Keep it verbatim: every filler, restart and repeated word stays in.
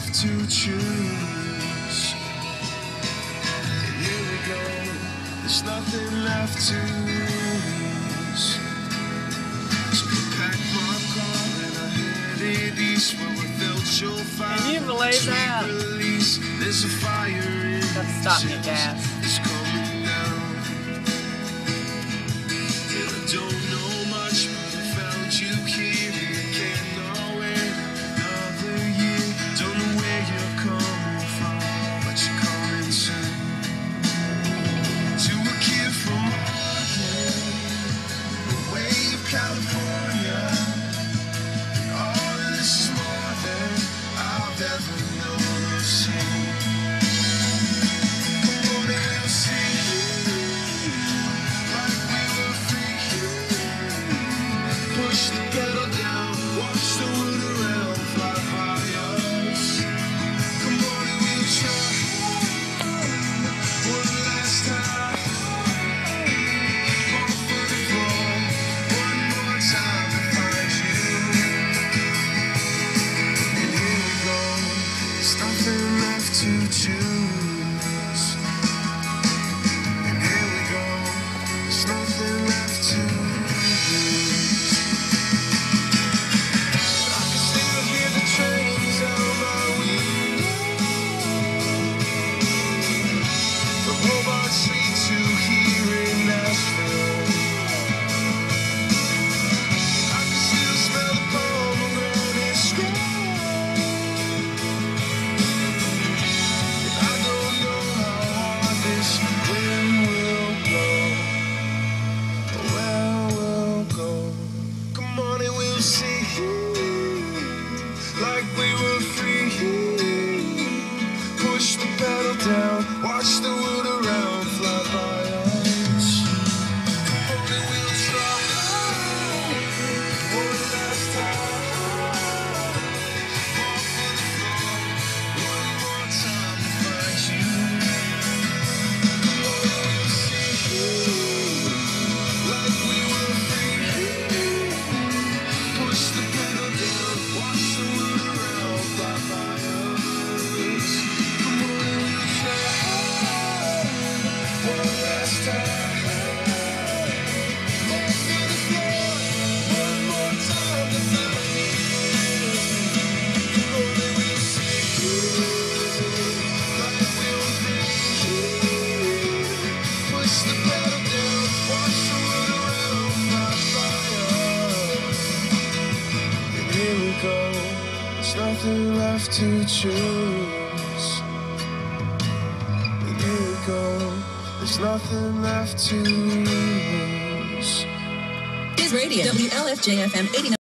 left to choose. And here we go, there's nothing left to lose. So I packed my car and I headed east where I felt your fire. Can you believe that? Release. There's a fire in Let's stop me, gas. It's coming down. And I don't know much, but I found you here. And can't wait another year. Don't know where you're coming from, but you're coming soon. To a kid from Oregon, away of California. All of this is more than I've ever known or seen. Push the pedal down, watch the world around fly by us. Come on and we'll try one last time. Off of the floor, one more time to find you. And here we go, there's nothing left to choose. And here we go, there's nothing left to lose. Like we were free, push the pedal down, watch the world around fly by us. Come on and we'll try one last time. Off on the floor, one more time to find you. Come on and we'll see, like we were free, push the pedal down, watch the world around fly by us. Come on and we'll try one last time. Off to the floor, one more time to find you. Come on and we'll see, like we were free. Push the pedal down, watch the world around fly by us. And here we go, there's nothing left to choose. And here we go, there's nothing left to lose. Is radio W L F J F M eighty-nine.